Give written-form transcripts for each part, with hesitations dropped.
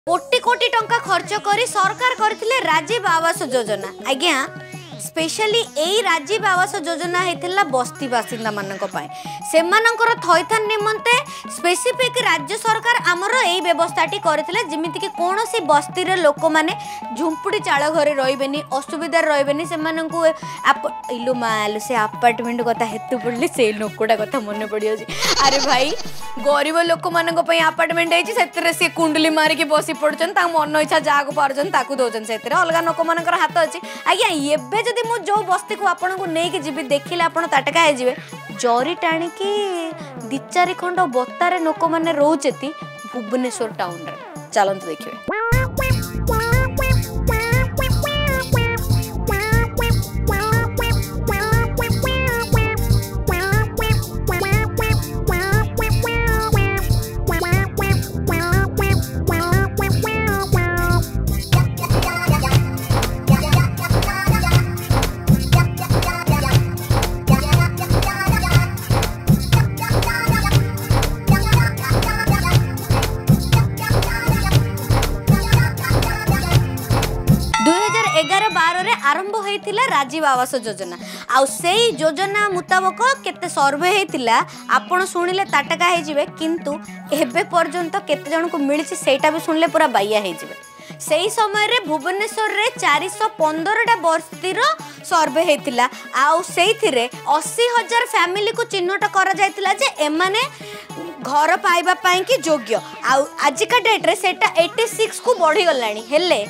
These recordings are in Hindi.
कोटी कोटी टंका खर्च करी सरकार करथिले राजीव आवास योजना। आज्ञा स्पेशली एई राजीव आवास योजना हेतिला बस्ती बासिंदा मानक पाए सेमानकर थैथान निमंते स्पेसिफिक राज्य सरकार आमर एई व्यवस्थाटी करथिले जेमिति कि कोनोसी बस्ती रे लोक माने झुंपुडी चाळ घरे रहिबेनी असुविधा रहिबेनी सेमानंकु इलु माल से अपार्टमेंट कथा हेतु पडली से लोकटा कथा मन पडियो छी। अरे भाई गरीब लोक मानक पई अपार्टमेंट हेची सेतरे से कुंडली मारी के बसी पडचन ता मन इच्छा जागु पारचन ताकू दोचन सेतरे अलगा लोक मानकर हाथ अछि। आज्ञा एबे जदि मु जो बस्ती को आपन को नै के जिबि देखिले आपन ताटका हे जिवे जरी टाणी की दी चारि खंड बत्तारे लोक माने रहउचेती भुवनेश्वर टाउन रे चलंत देखिवे। आरंभ होइतिला राजीव आवास योजना आ सेई योजना मुताबक केते सर्वे हेतिला आपण सुनिले ताटका हे जिवे किंतु एबे पर्यंत केते जन को मिलिछि सेटा भी सुनले पूरा बाइया हे जिवे। सेई समय रे भुवनेश्वर रे 415 टा बस्तीर सर्वे हेतिला आ सेइथिरे 80,000 फैमिली को चिन्हट करा जायतिला जे एमाने घर पाइबा पई कि योग्य आ आज का डेट रे सेटा 86 को बढ़ी गलानी हेले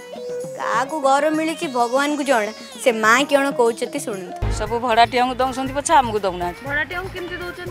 काकू घर मिली भगवान को जण से माँ कौन कहते शुणु सब भड़ाटिया दौरान पछे आमको दौना भड़ाटिया केमती दउछन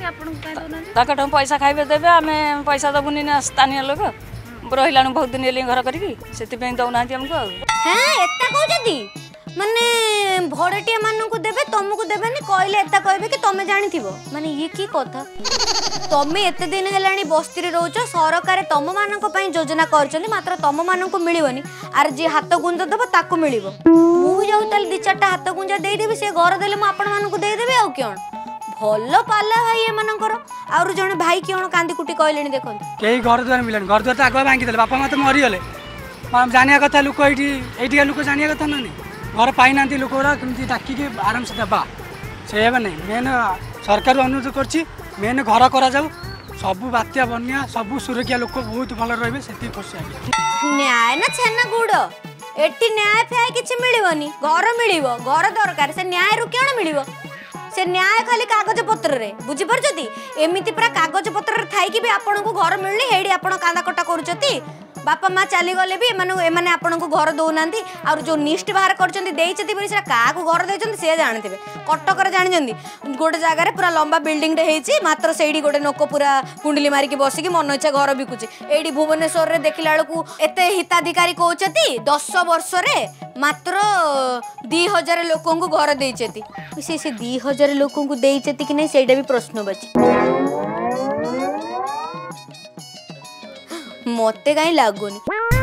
आपन पैसा खाइबे देबे आमे पैसा दबुनी ना स्थानीय लोक रहिलानु बहुत दिन एली घर करी सेति पे दौना हमको हां एता कहजदी माने भड़ाटिया मानन को देबे तुमको देबेनी कहले एता कहबे कि तमे जानिथिबो माने ये की कथा तमे एते दिन हेलानी बस्ती रे रहउछ सरकार तम मानन को पई योजना करछनी मात्र तम मानन को मिलिवनी आर जे हाथ गुंजा देबो ताको मिलिवो मु जाउ तल दि चारटा हाथ गुंजा देई देबे से घर देले मु आपण मानन को देई देबे आ कोन भलो पाला भाई ए मानकर आउर जने भाई कोन कांदी कुटी कहलेनी देखन केही घर द्वार मिलन घर द्वार त आगवा भांगी देले बापा मा त मरि गेले हम जानिया कथा लोक एठी लोक जानिया कथा ननी घर पाई नांती लोकरा केमती डाकी के आराम से देबा से हेबे नै मेन सरकार अनुरोध करछि मेन घर करा जाऊ सब बात्या बन्या सब सुरक्षा लोक बहुत भल रहबे सेती खुशी न्याय ना छेना गुड़ एटी न्याय फाय किछि मिलिवनी घर मिलिवो घर दरकार से न्याय रु केन मिलिवो से न्याय खाली कागज पत्र रे बुझि परछती एमिति पूरा कागज पत्र रे थाई कि भी आपन को घर मिलनी हेडी आपन कांदा कटा करूछती बापा माँ चली गले भी एमाने आपन को घर दौना और जो निष्ठ बाहर कर क्या घर देते सी जानते कटक जानी गोटे जगार पूरा लंबा बिल्डिंग होती मात्र से गोटे लोक पूरा कुंडली मारिक बसिक मन इच्छा घर बिकुची ये भुवनेश्वर रे देखला बेलू एत हिताधिकारी कहते 10 वर्ष रे मात्र 2000 लोक घर देती से 2000 लोक देती कि नहीं से भी प्रश्नवाची मते कहीं लागुनी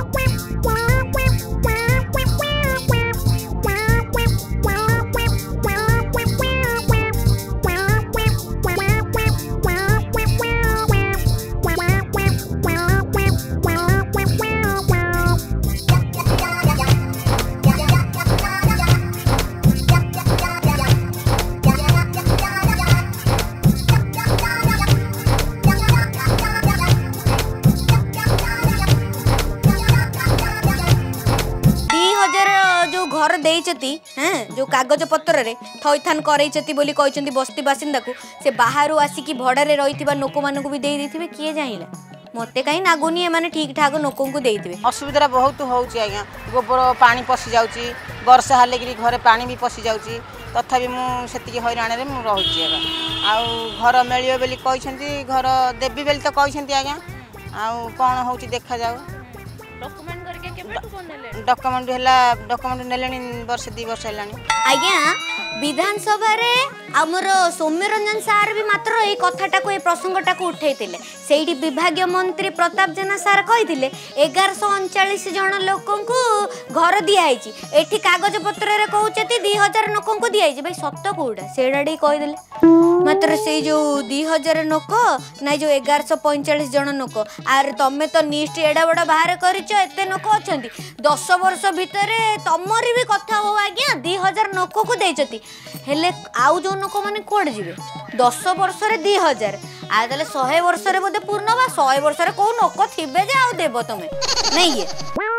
घर देइचती हैं जो कागज पत्र रे थैथान करैचती बोली कहचंती बस्ती बासिंदा को से बाहरु आसिकी भड़ा रे रहितिबा लोक मानकु भी देई देथिबे किए जाइला मते काई नागुनी माने ठीक ठाक लोकन को देइथिबे। असुविधा बहुत होउची आज्ञा गोबर पानी पसी जाउची वर्षा हाले कि घरे पानी भी पसी जाउची तथापि मु सेतिकी हैराण रे मु रहउची एबा आ घर मेलियो बोली कहचंती घर देबी बेली तो कहचंती आज्ञा आ कोन होउची देखा जाऊ डॉक्यूमेंट करके केबेटु बनले डॉक्यूमेंट नेलेनी वर्ष 2 वर्ष हेलानी आज्ञा विधानसभा रे हमर सौम्य रंजन सार भी मात्र ए कथाटा को ए प्रसंगटा को उठैतिले सेठी विभागीय मंत्री प्रताप जेना सार कहितिले 1139 जन लोकन को घर दिया आइची एठी कागज पत्र रे कहउचती 2000 लोकन को दिया आइची भाई सत्य कोडा सेडाडी कहि देले मात्र से जो 2000 लोक ना जो 1145 जन लोक आर तमें तो निष्ठ एडा बड़ा बाहर करते लोक अच्छा 10 वर्ष भितर तमरी भी कथा हो आज्ञा 2000 लोक को देती हेले आउ जो लोक मैंने कौन जी 10 वर्ष 2000 आ 100 वर्ष बोधे पूर्ण बा 100 वर्ष कौ लोक थे जे आउ देव तुम्हें नहीं ये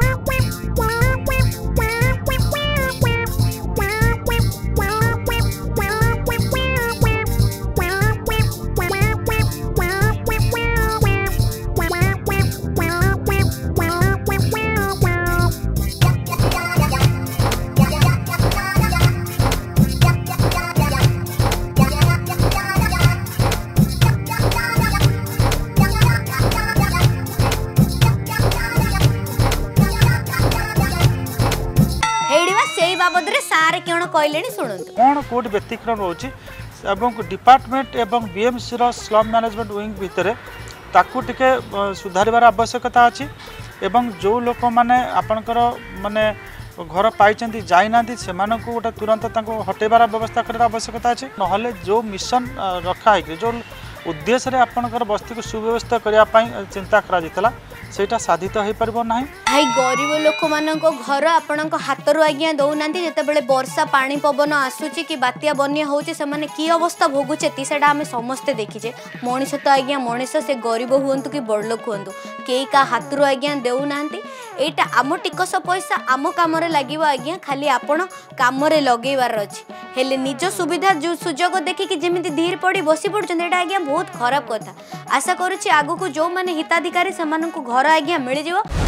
बाबद सारे कौन कहले शुणु कौन कौट व्यतिक्रम रोचे डिपार्टमेंट एवं बीएमसी स्लम मैनेजमेंट विंग भितर ताकू टिके सुधारिबार आवश्यकता अच्छी एवं जो लोक मैंने आपणकर माने घर पाई जाइना से गोटे तुरंत हटेबार व्यवस्था कर आवश्यकता अच्छी ना जो मिशन रखाई जो उद्देश्य रे आपणकर बस्ती को सुव्यवस्था करने चिंता करा सेटा साधित हो पार ना भाई गरीब लोक मान घर आपण हाथ आज्ञा दौना जिते वर्षा पानी पवन आसूची कि बात्या बन्या होचे से माने की अवस्था भोगुचे से आम समस्ते देखीचे मनीष तो आज्ञा मनीष से गरीब हूँ कि बड़ लोक हूँ कई का हाथ आज्ञा देना यहाँ आम टिकस पैसा आम कम लगे आज्ञा खाली आपण कम लगेबार अच्छी हेले निज सुविधा जो सुजोग देखिकी जमी धीर पड़ी बसी पड़े आज्ञा बहुत खराब कथा आशा करुच्ची आगु को जो मैंने हिताधिकारी से घर आज्ञा मिल